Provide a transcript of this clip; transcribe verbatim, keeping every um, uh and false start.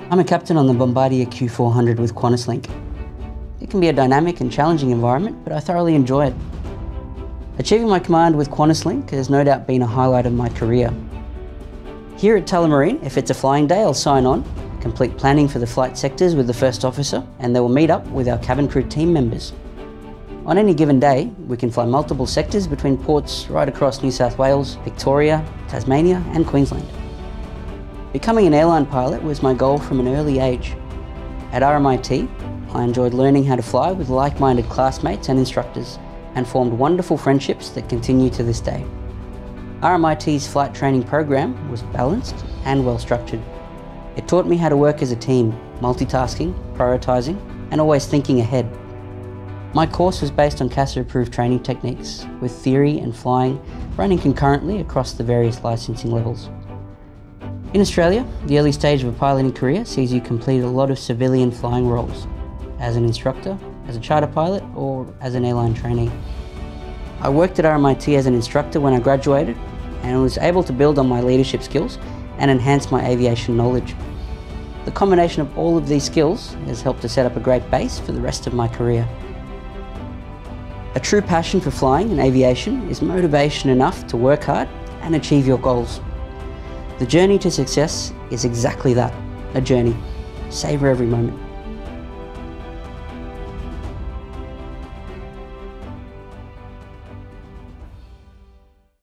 I'm a captain on the Bombardier Q four hundred with QantasLink. It can be a dynamic and challenging environment, but I thoroughly enjoy it. Achieving my command with QantasLink has no doubt been a highlight of my career. Here at Tullamarine, if it's a flying day, I'll sign on, complete planning for the flight sectors with the first officer, and then we'll meet up with our cabin crew team members. On any given day, we can fly multiple sectors between ports right across New South Wales, Victoria, Tasmania and Queensland. Becoming an airline pilot was my goal from an early age. At R M I T, I enjoyed learning how to fly with like-minded classmates and instructors, and formed wonderful friendships that continue to this day. R M I T's flight training program was balanced and well-structured. It taught me how to work as a team, multitasking, prioritising, and always thinking ahead. My course was based on CASA-approved training techniques, with theory and flying running concurrently across the various licensing levels. In Australia, the early stage of a piloting career sees you complete a lot of civilian flying roles, as an instructor, as a charter pilot, or as an airline trainee. I worked at R M I T as an instructor when I graduated, and was able to build on my leadership skills and enhance my aviation knowledge. The combination of all of these skills has helped to set up a great base for the rest of my career. A true passion for flying and aviation is motivation enough to work hard and achieve your goals. The journey to success is exactly that, a journey. Savour every moment.